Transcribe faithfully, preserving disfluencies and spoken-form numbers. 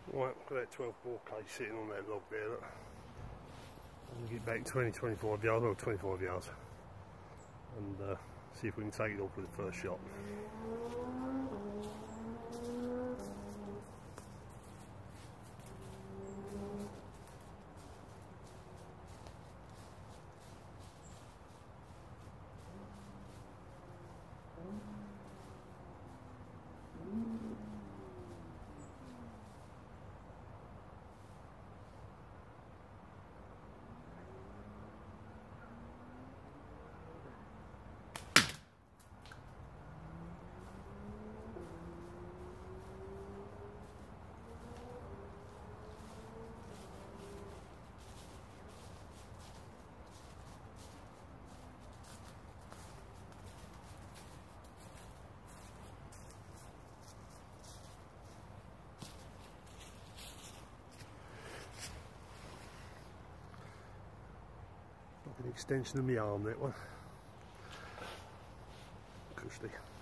Right, look at that twelve bore case sitting on that log there, look. I'm going to get back twenty, twenty-five yards, well twenty-five yards, and uh, see if we can take it off with the first shot. Like an extension of my arm, that one. Cushy.